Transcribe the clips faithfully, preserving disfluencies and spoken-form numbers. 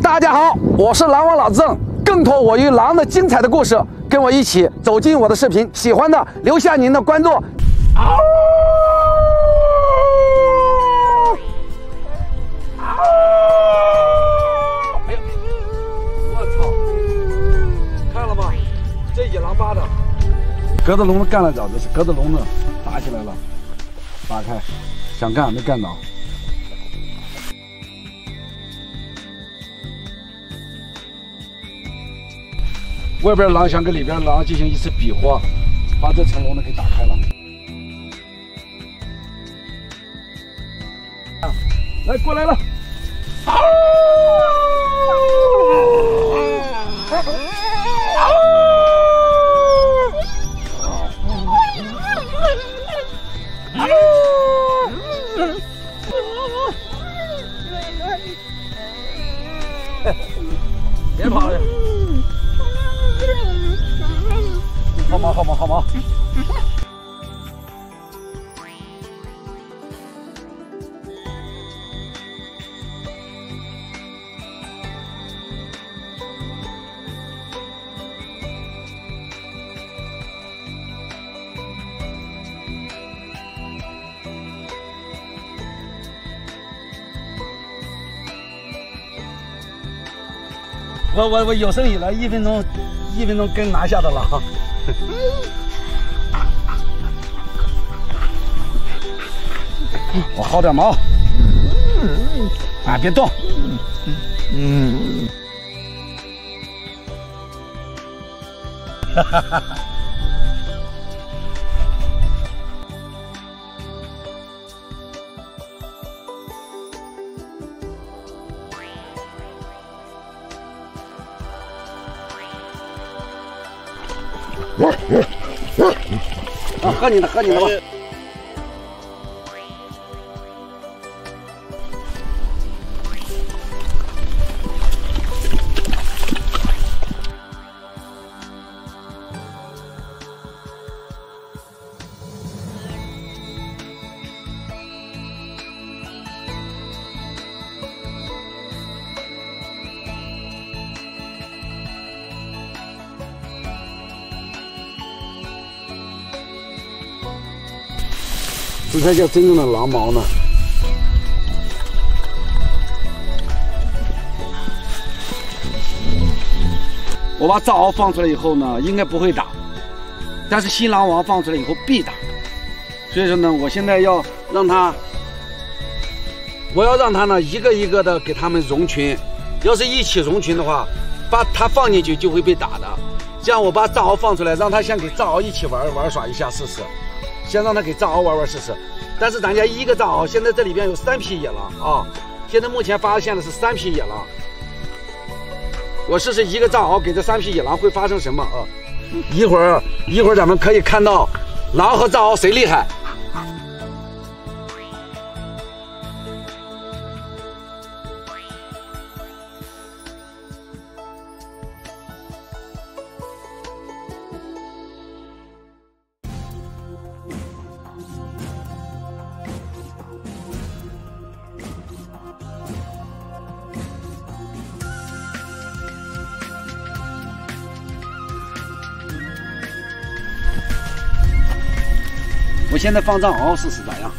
大家好，我是狼王老郑，更多我与狼的精彩的故事，跟我一起走进我的视频，喜欢的留下您的关注。嗷！嗷！哎呀，我操！看了吗？这野狼扒的，鸽子笼子干了早，这是鸽子笼子打起来了，打开，想干没干着。 外边狼想跟里边狼进行一次比划，把这层笼子给打开了。来，过来了！嗷！别跑了！ 好毛，好毛，好毛！我我我有生以来一分钟一分钟跟拿下的狼。我薅点毛，啊，别动。嗯，哈哈哈。啊，喝你的，喝你的吧。 这才叫真正的狼毛呢！我把藏獒放出来以后呢，应该不会打，但是新狼王放出来以后必打。所以说呢，我现在要让它，我要让它呢一个一个的给它们融群。要是一起融群的话，把它放进去就会被打的。这样我把藏獒放出来，让它先给藏獒一起玩玩耍一下试试。 先让他给藏獒玩玩试试，但是咱家一个藏獒，现在这里边有三匹野狼啊！现在目前发现的是三匹野狼，我试试一个藏獒给这三匹野狼会发生什么啊？一会儿一会儿咱们可以看到狼和藏獒谁厉害。 我现在放藏獒试试咋样？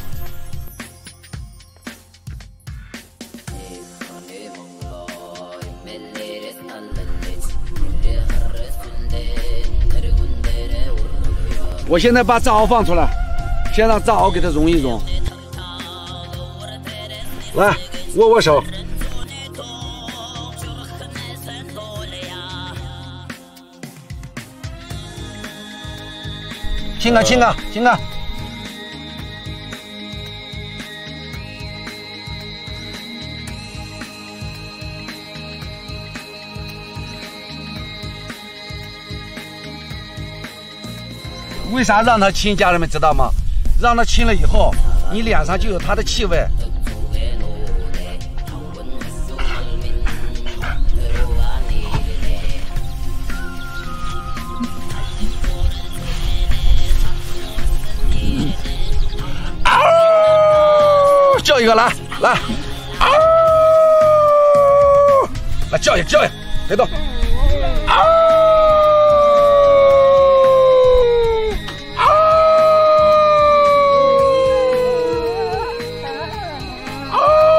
我现在把藏獒放出来，先让藏獒给它融一融。来，握握手。亲啊亲啊亲啊！ 为啥让他亲？家人们知道吗？让他亲了以后，你脸上就有他的气味。叫一个来来，嗷！ 来叫一叫一，别动。嗷！嗷！嗷！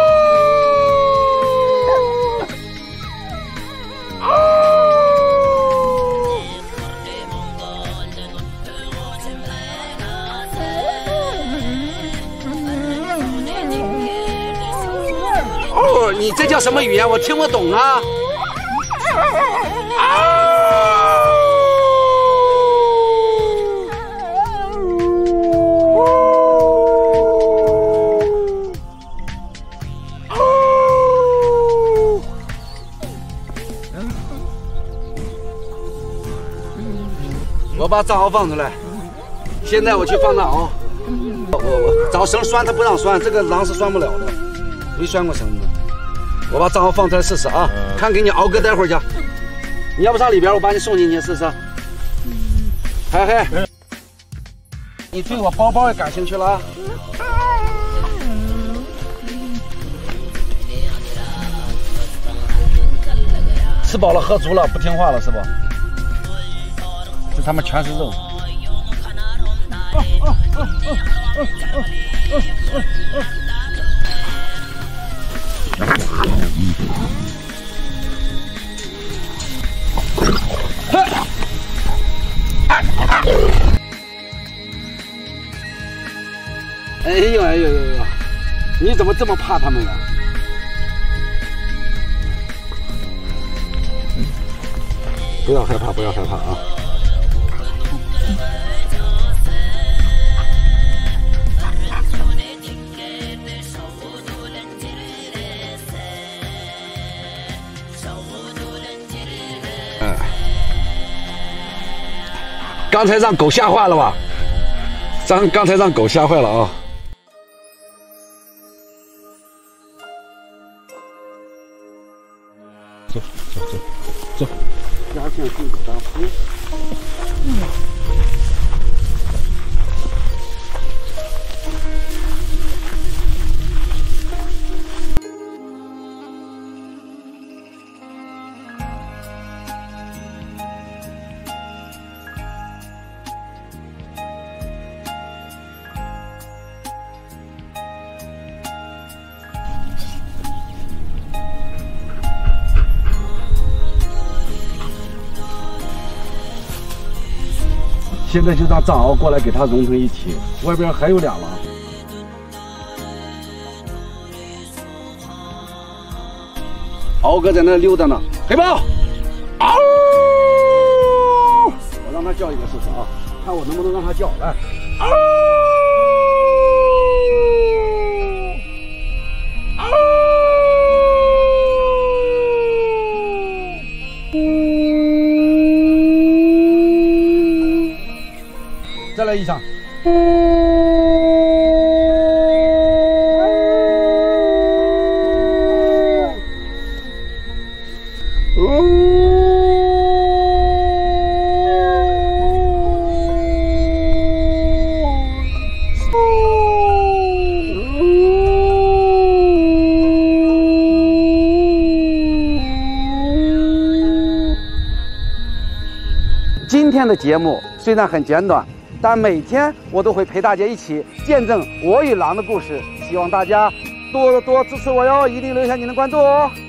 嗷！哦，你这叫什么语言？我听不懂啊！我把藏獒放出来，现在我去放藏獒。我我找绳拴，它不让拴，这个狼是拴不了的，没拴过绳子。我把藏獒放出来试试啊，看给你敖哥待会儿去。你要不上里边，我把你送进去试试。嘿嘿，你对我包包也感兴趣了啊？吃饱了喝足了，不听话了是不？这他妈全是肉。哦哦哦哦哦哦哦哦！哎呦哎呦呦呦！你怎么这么怕他们呀？不要害怕，不要害怕啊！嗯，刚才让狗吓坏了吧？刚刚才让狗吓坏了啊！走走走走，压线进口单服。嗯。现在就让藏獒过来给它融成一体，外边还有俩狼。敖哥在那溜达呢，黑豹，嗷！我让它叫一个试试啊，看我能不能让它叫，来，嗷！嗷！再来一场。今天的节目虽然很简短，但每天我都会陪大家一起见证我与狼的故事，希望大家多多支持我哟，一定留下你的关注哦。